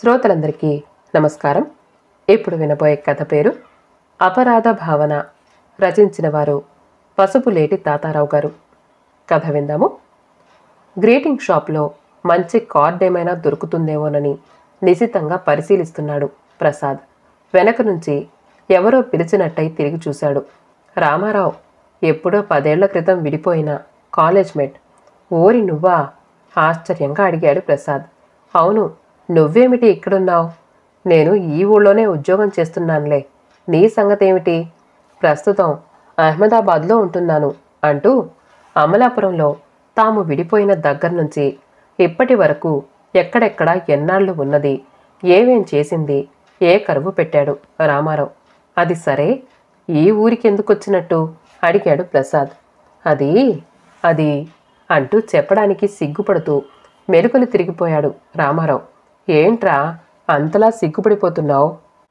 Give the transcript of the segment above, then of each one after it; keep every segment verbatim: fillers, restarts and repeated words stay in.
శ్రోతలందరికీ నమస్కారం. ఇప్పుడు వినబోయే కథ పేరు అపరాధ భావన. రచించిన వారు పసుపులేటి తాతారావు గారు. కథ విందాము. గ్రీటింగ్ షాప్లో మంచి కార్డ్ ఏమైనా దొరుకుతుందేమోనని నిశితంగా పరిశీలిస్తున్నాడు ప్రసాద్. వెనక నుంచి ఎవరో పిలిచినట్టయి తిరిగి చూశాడు. రామారావు, ఎప్పుడో పదేళ్ల క్రితం విడిపోయిన కాలేజ్ మేట్. ఓరి నువ్వా? ఆశ్చర్యంగా అడిగాడు ప్రసాద్. అవును, నువ్వేమిటి ఇక్కడున్నావు? నేను ఈ ఊళ్ళోనే ఉద్యోగం చేస్తున్నానులే. నీ సంగతేమిటి? ప్రస్తుతం అహ్మదాబాద్లో ఉంటున్నాను అంటూ అమలాపురంలో తాము విడిపోయిన దగ్గర నుంచి ఇప్పటి వరకు ఎక్కడెక్కడ ఎన్నాళ్ళు ఉన్నది, ఏమేం చేసింది, ఏ కరువు పెట్టాడు రామారావు. అది సరే, ఈ ఊరికెందుకొచ్చినట్టు అడిగాడు ప్రసాద్. అది అది అంటూ చెప్పడానికి సిగ్గుపడుతూ మెరుకలు తిరిగిపోయాడు రామారావు. ఏంట్రా అంతలా సిగ్గుపడిపోతున్నావు?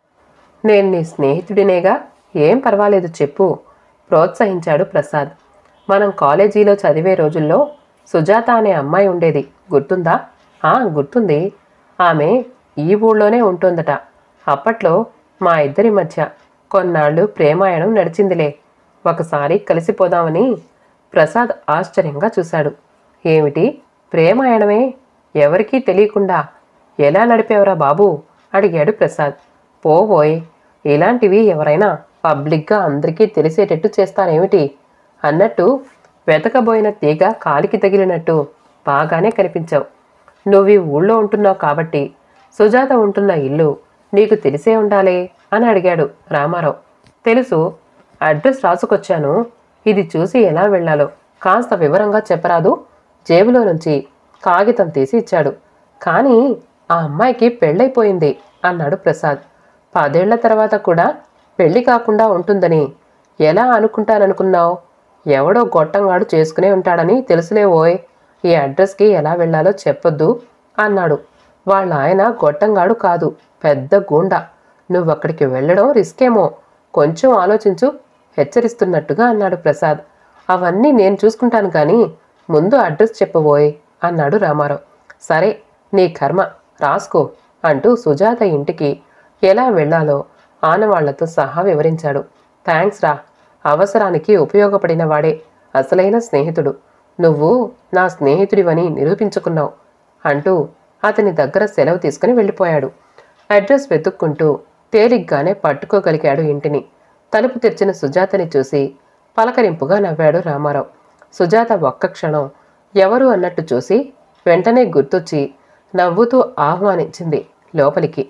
నేను నీ స్నేహితుడినేగా, ఏం పర్వాలేదు చెప్పు, ప్రోత్సహించాడు ప్రసాద్. మనం కాలేజీలో చదివే రోజుల్లో సుజాత అనే అమ్మాయి ఉండేది, గుర్తుందా? ఆ గుర్తుంది. ఆమె ఈ ఊళ్ళోనే ఉంటుందట. అప్పట్లో మా ఇద్దరి మధ్య కొన్నాళ్ళు ప్రేమాయణం నడిచిందిలే. ఒకసారి కలిసిపోదామని. ప్రసాద్ ఆశ్చర్యంగా చూశాడు. ఏమిటి ప్రేమాయణమే? ఎవరికీ తెలియకుండా ఎలా నడిపేవరా బాబు అడిగాడు ప్రసాద్. పోబోయ్, ఇలాంటివి ఎవరైనా పబ్లిక్గా అందరికీ తెలిసేటట్టు చేస్తానేమిటి అన్నట్టు వెతకబోయిన తీగ కాలికి తగిలినట్టు బాగానే కనిపించావు. నువ్వు ఈ ఊళ్ళో ఉంటున్నావు కాబట్టి సుజాత ఉంటున్న ఇల్లు నీకు తెలిసే ఉండాలే అని అడిగాడు రామారావు. తెలుసు, అడ్రస్ రాసుకొచ్చాను. ఇది చూసి ఎలా వెళ్ళాలో కాస్త వివరంగా చెప్పరాదు? జేబులో నుంచి కాగితం తీసి ఇచ్చాడు. కానీ ఆ అమ్మాయికి పెళ్ళైపోయింది అన్నాడు ప్రసాద్. పదేళ్ల తర్వాత కూడా పెళ్లి కాకుండా ఉంటుందని ఎలా అనుకుంటాననుకున్నావు? ఎవడో గొట్టంగాడు చేసుకునే ఉంటాడని తెలుసులేవోయ్. ఈ అడ్రస్కి ఎలా వెళ్లాలో చెప్పొద్దు అన్నాడు. వాళ్ళ ఆయన గొట్టంగాడు కాదు, పెద్ద గూండా. నువ్వక్కడికి వెళ్ళడం రిస్కేమో, కొంచెం ఆలోచించు హెచ్చరిస్తున్నట్టుగా అన్నాడు ప్రసాద్. అవన్నీ నేను చూసుకుంటాను కానీ ముందు అడ్రస్ చెప్పబోయ్ అన్నాడు రామారావు. సరే, నీ కర్మ, రాసుకో అంటూ సుజాత ఇంటికి ఎలా వెళ్లాలో ఆనవాళ్లతో సహా వివరించాడు. థ్యాంక్స్ రా, అవసరానికి ఉపయోగపడిన వాడే అసలైన స్నేహితుడు. నువ్వు నా స్నేహితుడివని నిరూపించుకున్నావు అంటూ అతని దగ్గర సెలవు తీసుకుని వెళ్ళిపోయాడు. అడ్రస్ వెతుక్కుంటూ తేలిగ్గానే పట్టుకోగలిగాడు ఇంటిని. తలుపు తెరిచిన సుజాతని చూసి పలకరింపుగా నవ్వాడు రామారావు. సుజాత ఒక్క క్షణం ఎవరు అన్నట్టు చూసి వెంటనే గుర్తొచ్చి నవ్వుతూ ఆహ్వానించింది లోపలికి.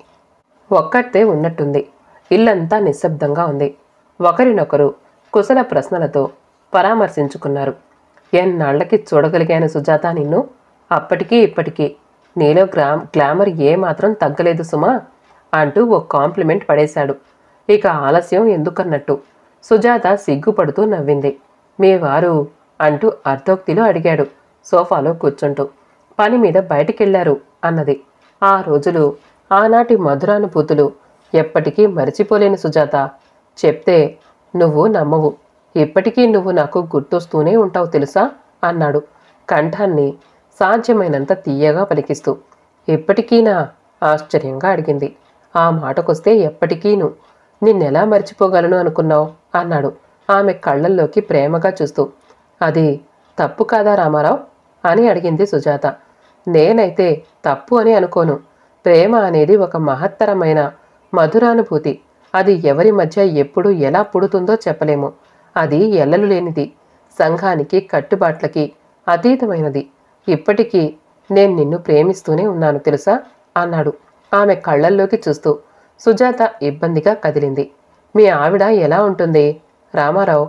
ఒక్కటే ఉన్నట్టుంది. ఇల్లంతా నిశ్శబ్దంగా ఉంది. ఒకరినొకరు కుశల ప్రశ్నలతో పరామర్శించుకున్నారు. ఎన్నాళ్లకి చూడగలిగాను సుజాత నిన్ను. అప్పటికీ ఇప్పటికీ నీలో గ్రా గ్లామర్ ఏమాత్రం తగ్గలేదు సుమా అంటూ ఓ కాంప్లిమెంట్ పడేశాడు. ఇక ఆలస్యం ఎందుకన్నట్టు సుజాత సిగ్గుపడుతూ నవ్వింది. మీ వారు అంటూ అర్థోక్తిలో అడిగాడు సోఫాలో కూర్చుంటూ. పని మీద బయటికెళ్లారు అన్నది. ఆ రోజులు, ఆనాటి మధురానుభూతులు ఎప్పటికీ మరిచిపోలేని సుజాత. చెప్తే నువ్వు నమ్మవు. ఇప్పటికీ నువ్వు నాకు గుర్తొస్తూనే ఉంటావు తెలుసా అన్నాడు కంఠాన్ని సాధ్యమైనంత తీయగా పలికిస్తూ. ఇప్పటికీనా? ఆశ్చర్యంగా అడిగింది. ఆ మాటకొస్తే ఎప్పటికీను. నిన్నెలా మర్చిపోగలను అనుకున్నావు అన్నాడు ఆమె కళ్ళల్లోకి ప్రేమగా చూస్తూ. అది తప్పు కాదా రామారావు అని అడిగింది సుజాత. నేనైతే తప్పు అని అనుకోను. ప్రేమ అనేది ఒక మహత్తరమైన మధురానుభూతి. అది ఎవరి మధ్య ఎప్పుడు ఎలా పుడుతుందో చెప్పలేము. అది ఎల్లలు లేనిది, సంఘానికి కట్టుబాట్లకి అతీతమైనది. ఇప్పటికీ నేను నిన్ను ప్రేమిస్తూనే ఉన్నాను తెలుసా అన్నాడు ఆమె కళ్ళల్లోకి చూస్తూ. సుజాత ఇబ్బందిగా కదిలింది. మీ ఆవిడ ఎలా ఉంటుంది రామారావు?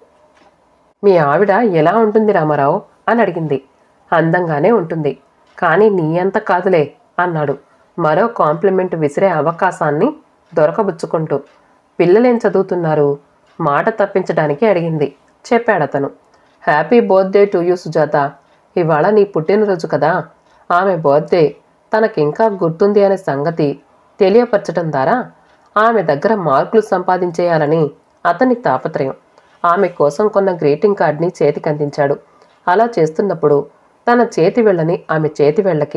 మీ ఆవిడ ఎలా ఉంటుంది రామారావు అని అడిగింది. అందంగానే ఉంటుంది, కానీ నీ అంత కాదులే అన్నాడు మరో కాంప్లిమెంట్ విసిరే అవకాశాన్ని దొరకబుచ్చుకుంటూ. పిల్లలేం చదువుతున్నారు? మాట తప్పించడానికి అడిగింది. చెప్పాడతను. Happy birthday to you Sujatha. ఇవాళ నీ పుట్టినరోజు కదా. ఆమె బర్త్డే తనకింకా గుర్తుంది అనే సంగతి తెలియపరచడం ద్వారా ఆమె దగ్గర మార్కులు సంపాదించేయాలని అతని తాపత్రయం. ఆమె కోసం కొన్న గ్రీటింగ్ కార్డ్ని చేతికందించాడు. అలా చేస్తున్నప్పుడు తన చేతి వెళ్ళని ఆమె చేతి వెళ్ళకి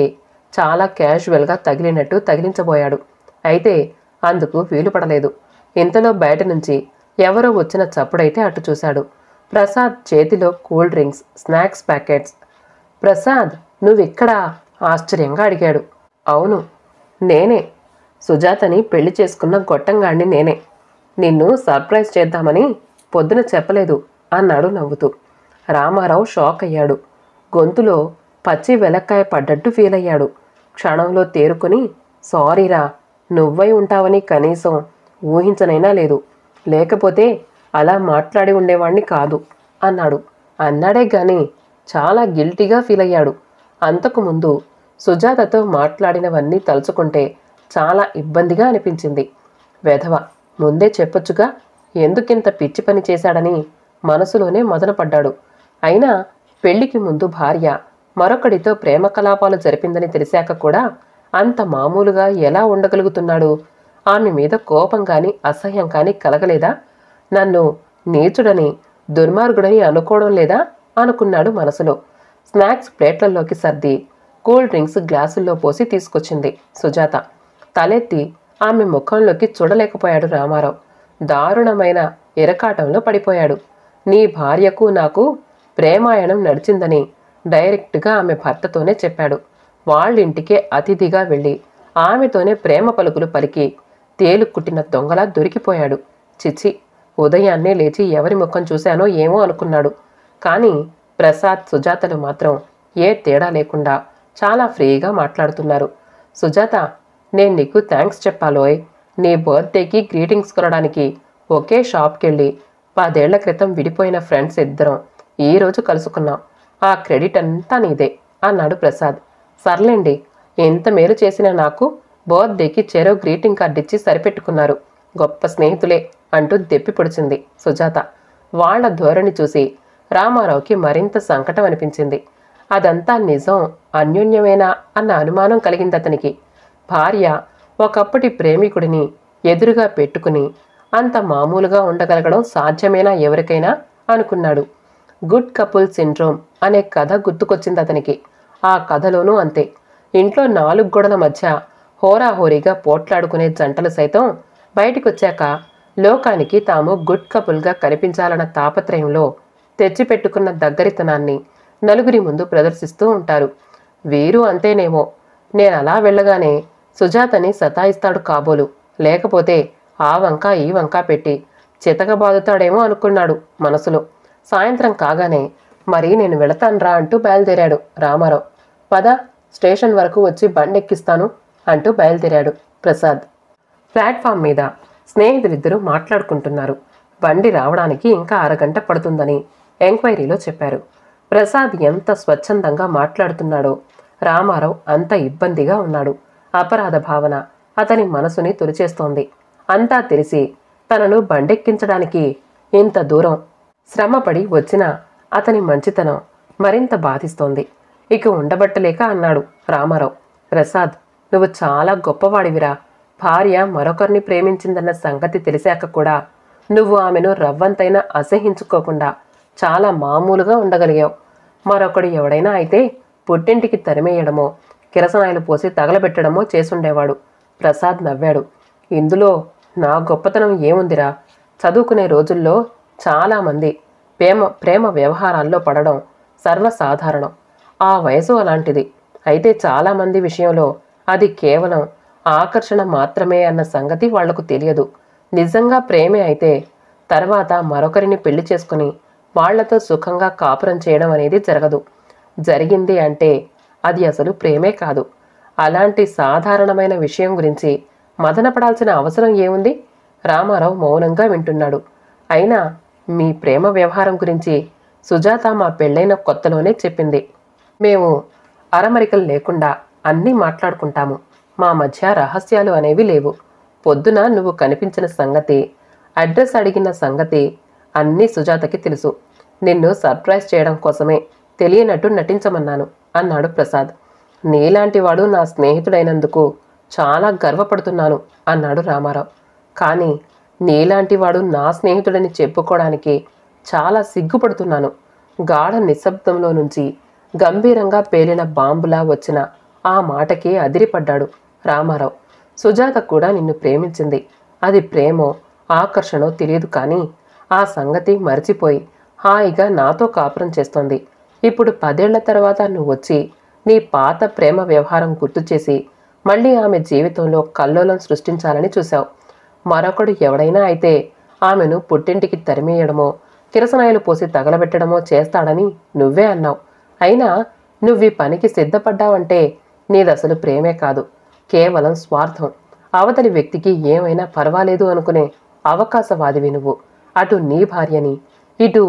చాలా క్యాజువల్గా తగిలినట్టు తగిలించబోయాడు. అయితే అందుకు వీలు పడలేదు. ఇంతలో బయట నుంచి ఎవరో వచ్చిన చప్పుడైతే అటు చూశాడు. ప్రసాద్ చేతిలో cool drinks, snacks packets. Prasad, నువ్విక్కడా? ఆశ్చర్యంగా అడిగాడు. అవును, నేనే. సుజాతని పెళ్లి చేసుకున్న గొట్టంగాణ్ణి నేనే. నిన్ను సర్ప్రైజ్ చేద్దామని పొద్దున చెప్పలేదు అన్నాడు నవ్వుతూ. రామారావు షాక్ అయ్యాడు. గొంతులో పచ్చి వెలక్కాయ పడ్డట్టు ఫీల్ అయ్యాడు. క్షణంలో తేరుకుని, సారీరా, నువ్వై ఉంటావని కనీసం ఊహించనైనా లేదు. లేకపోతే అలా మాట్లాడి ఉండేవాణ్ణి కాదు అన్నాడు. అన్నాడే గాని చాలా గిల్టీగా ఫీల్ అయ్యాడు. అంతకుముందు సుజాతతో మాట్లాడినవన్నీ తలుచుకుంటే చాలా ఇబ్బందిగా అనిపించింది. వెధవ, ముందే చెప్పొచ్చుగా, ఎందుకింత పిచ్చి పని చేశాడని మనసులోనే మదనపడ్డాడు. అయినా పెళ్లికి ముందు భార్య మరొకడితో ప్రేమ కలాపాలు జరిపిందని తెలిసాక కూడా అంత మామూలుగా ఎలా ఉండగలుగుతున్నాడు? ఆమె మీద కోపం కానీ అసహ్యం కానీ కలగలేదా? నన్ను నీచుడని, దుర్మార్గుడని అనుకోవడం లేదా అనుకున్నాడు మనసులో. స్నాక్స్ ప్లేట్లలోకి సర్ది కూల్ డ్రింక్స్ గ్లాసుల్లో పోసి తీసుకొచ్చింది సుజాత. తలెత్తి ఆమె ముఖంలోకి చూడలేకపోయాడు రామారావు. దారుణమైన ఇరకాటంలో పడిపోయాడు. నీ భార్యకు నాకు ప్రేమాయణం నడిచిందని డైరెక్ట్గా ఆమె భర్తతోనే చెప్పాడు. వాళ్ళింటికే అతిథిగా వెళ్ళి ఆమెతోనే ప్రేమ పలుకులు పలికి తేలుకుట్టిన దొంగలా దొరికిపోయాడు. చిచ్చి, ఉదయాన్నే లేచి ఎవరి ముఖం చూశానో ఏమో అనుకున్నాడు. కానీ ప్రసాద్, సుజాతలు మాత్రం ఏ తేడా లేకుండా చాలా ఫ్రీగా మాట్లాడుతున్నారు. సుజాత, నేను నీకు థ్యాంక్స్ చెప్పాలోయ్. నీ బర్త్డేకి గ్రీటింగ్స్ కొనడానికి ఒకే షాప్కెళ్ళి పదేళ్ల క్రితం విడిపోయిన ఫ్రెండ్స్ ఇద్దరం ఈరోజు కలుసుకున్నాం. ఆ క్రెడిట్ అంతా నీదే అన్నాడు ప్రసాద్. సర్లేండి, ఎంత మేలు చేసినా నాకు బర్త్డేకి చెరో గ్రీటింగ్ కార్డు ఇచ్చి సరిపెట్టుకున్నారు. గొప్ప స్నేహితులే అంటూ దెప్పి పొడిచింది సుజాత. వాళ్ల ధోరణి చూసి రామారావుకి మరింత సంకటం అనిపించింది. అదంతా నిజం, అన్యోన్యమేనా అన్న అనుమానం కలిగింది అతనికి. భార్య ఒకప్పటి ప్రేమికుడిని ఎదురుగా పెట్టుకుని అంత మామూలుగా ఉండగలగడం సాధ్యమేనా ఎవరికైనా అనుకున్నాడు. గుడ్ కపుల్ సిండ్రోమ్ అనే కథ గుర్తుకొచ్చింది అతనికి. ఆ కథలోనూ అంతే. ఇంట్లో నాలుగు గోడల మధ్య హోరాహోరీగా పోట్లాడుకునే జంటలు సైతం బయటికొచ్చాక లోకానికి తాము గుడ్ కపుల్గా కనిపించాలన్న తాపత్రయంలో తెచ్చిపెట్టుకున్న దగ్గరితనాన్ని నలుగురి ముందు ప్రదర్శిస్తూ ఉంటారు. వీరు అంతేనేమో. నేనలా వెళ్ళగానే సుజాతని సతాయిస్తాడు కాబోలు, లేకపోతే ఆ వంక ఈ వంక పెట్టి చితకబాదుతాడేమో అనుకున్నాడు మనసులో. సాయంత్రం కాగానే, మరి నేను వెళతాన్రా అంటూ బయలుదేరాడు రామారావు. పద, స్టేషన్ వరకు వచ్చి బండెక్కిస్తాను అంటూ బయలుదేరాడు ప్రసాద్. ప్లాట్ఫామ్ మీద స్నేహితులిద్దరూ మాట్లాడుకుంటున్నారు. బండి రావడానికి ఇంకా అరగంట పడుతుందని ఎంక్వైరీలో చెప్పారు. ప్రసాద్ ఎంత స్వచ్ఛందంగా మాట్లాడుతున్నాడో రామారావు అంత ఇబ్బందిగా ఉన్నాడు. అపరాధ భావన అతని మనసుని తొలిచేస్తోంది. అంతా తెలిసి తనను బండెక్కించడానికి ఇంత దూరం శ్రమపడి వచ్చిన అతని మంచితనం మరింత బాధిస్తోంది. ఇక ఉండబట్టలేక అన్నాడు రామారావు. ప్రసాద్, నువ్వు చాలా గొప్పవాడివిరా. భార్య మరొకరిని ప్రేమించిందన్న సంగతి తెలిసాక కూడా నువ్వు ఆమెను రవ్వంతైనా అసహించుకోకుండా చాలా మామూలుగా ఉండగలిగావు. మరొకడు ఎవడైనా అయితే పుట్టింటికి తరిమేయడమో కిరసనాయలు పోసి తగలబెట్టడమో చేసుండేవాడు. ప్రసాద్ నవ్వాడు. ఇందులో నా గొప్పతనం ఏముందిరా? చదువుకునే రోజుల్లో చాలామంది ప్రేమ ప్రేమ వ్యవహారాల్లో పడడం సర్వసాధారణం. ఆ వయసు అలాంటిది. అయితే చాలామంది విషయంలో అది కేవలం ఆకర్షణ మాత్రమే అన్న సంగతి వాళ్లకు తెలియదు. నిజంగా ప్రేమే అయితే తర్వాత మరొకరిని పెళ్లి చేసుకుని వాళ్లతో సుఖంగా కాపురం చేయడం అనేది జరగదు. జరిగింది అంటే అది అసలు ప్రేమే కాదు. అలాంటి సాధారణమైన విషయం గురించి మదనపడాల్సిన అవసరం ఏముంది? రామారావు మౌనంగా వింటున్నాడు. అయినా మీ ప్రేమ వ్యవహారం గురించి సుజాత మా పెళ్ళైన కొత్తలోనే చెప్పింది. మేము అరమరికలు లేకుండా అన్నీ మాట్లాడుకుంటాము. మా మధ్య రహస్యాలు అనేవి లేవు. పొద్దున నువ్వు కనిపించిన సంగతి, అడ్రస్ అడిగిన సంగతి అన్నీ సుజాతకి తెలుసు. నిన్ను సర్ప్రైజ్ చేయడం కోసమే తెలియనట్టు నటించమన్నాను అన్నాడు ప్రసాద్. నీలాంటి వాడు నా స్నేహితుడైనందుకు చాలా గర్వపడుతున్నాను అన్నాడు రామారావు. కానీ నీలాంటి వాడు నా స్నేహితుడని చెప్పుకోవడానికి చాలా సిగ్గుపడుతున్నాను. గాఢ నిశ్శబ్దంలో నుంచి గంభీరంగా పేలిన బాంబులా వచ్చిన ఆ మాటకి అదిరిపడ్డాడు రామారావు. సుజాత కూడా నిన్ను ప్రేమించింది. అది ప్రేమో ఆకర్షణో తెలియదు, కానీ ఆ సంగతి మరిచిపోయి హాయిగా నాతో కాపురం చేస్తోంది. ఇప్పుడు పదేళ్ల తర్వాత నువ్వు వచ్చి నీ పాత ప్రేమ వ్యవహారం గుర్తు చేసి మళ్ళీ ఆమె జీవితంలో కల్లోలం సృష్టించాలని చూశావు. మరొకడు ఎవడైనా అయితే ఆమెను పుట్టింటికి తరిమేయడమో కిరసనాయిలు పోసి తగలబెట్టడమో చేస్తాడని నువ్వే అన్నావు. అయినా నువ్వీ పనికి సిద్ధపడ్డావంటే నీదసలు ప్రేమే కాదు, కేవలం స్వార్థం. అవతలి వ్యక్తికి ఏమైనా పర్వాలేదు అనుకునే అవకాశవాదివి నువ్వు. అటు నీ భార్యని, ఇటు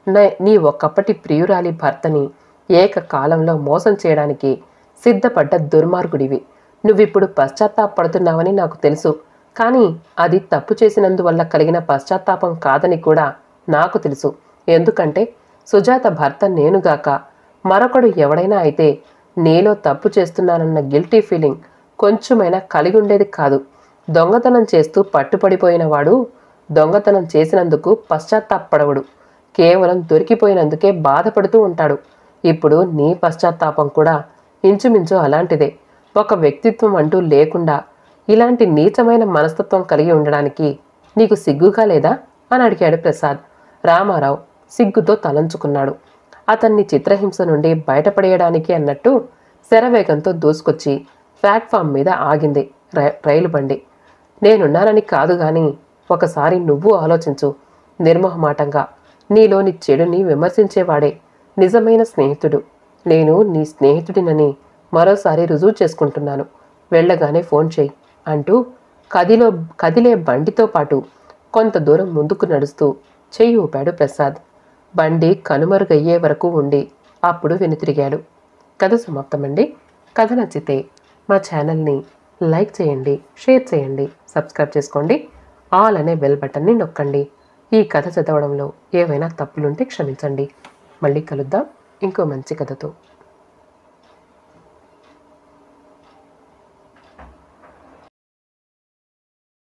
నీ ఒక్కప్పటి ప్రియురాలి భర్తని ఏకకాలంలో మోసం చేయడానికి సిద్ధపడ్డ దుర్మార్గుడివి. నువ్విప్పుడు పశ్చాత్తాపడుతున్నావని నాకు తెలుసు, కానీ అది తప్పు చేసినందువల్ల కలిగిన పశ్చాత్తాపం కాదని కూడా నాకు తెలుసు. ఎందుకంటే సుజాత భర్త నేనుగాక మరొకడు ఎవడైనా అయితే నీలో తప్పు చేస్తున్నానన్న గిల్టీ ఫీలింగ్ కొంచెమైనా కలిగి ఉండేది కాదు. దొంగతనం చేస్తూ పట్టుపడిపోయిన వాడు దొంగతనం చేసినందుకు పశ్చాత్తాపడవడు, కేవలం దొరికిపోయినందుకే బాధపడుతూ ఉంటాడు. ఇప్పుడు నీ పశ్చాత్తాపం కూడా ఇంచుమించు అలాంటిదే. ఒక వ్యక్తిత్వం అంటూ లేకుండా ఇలాంటి నీచమైన మనస్తత్వం కలిగి ఉండడానికి నీకు సిగ్గుగా లేదా అని అడిగాడు ప్రసాద్. రామారావు సిగ్గుతో తలంచుకున్నాడు. అతన్ని చిత్రహింస నుండి బయటపడేయడానికి అన్నట్టు శరవేగంతో దూసుకొచ్చి ప్లాట్ఫామ్ మీద ఆగింది రైలు బండి. నేనున్నానని కాదు గాని ఒకసారి నువ్వు ఆలోచించు. నిర్మోహమాటంగా నీలోని చెడుని విమర్శించేవాడే నిజమైన స్నేహితుడు. నేను నీ స్నేహితుడినని మరోసారి రుజువు చేసుకుంటున్నాను. వెళ్ళగానే ఫోన్ చేయి అంటూ కదిలో కదిలే బండితో పాటు కొంత దూరం ముందుకు నడుస్తూ చెయ్యి ఊపాడు ప్రసాద్. బండి కనుమరుగయ్యే వరకు ఉండి అప్పుడు వెనుతిరిగాడు. కథ సమాప్తమండి. కథ నచ్చితే మా ఛానల్ని లైక్ చేయండి, షేర్ చేయండి, సబ్స్క్రైబ్ చేసుకోండి. ఆల్ అనే బెల్ బటన్ని నొక్కండి. ఈ కథ చదవడంలో ఏవైనా తప్పులుంటే క్షమించండి. మళ్ళీ కలుద్దాం ఇంకో మంచి కథతో.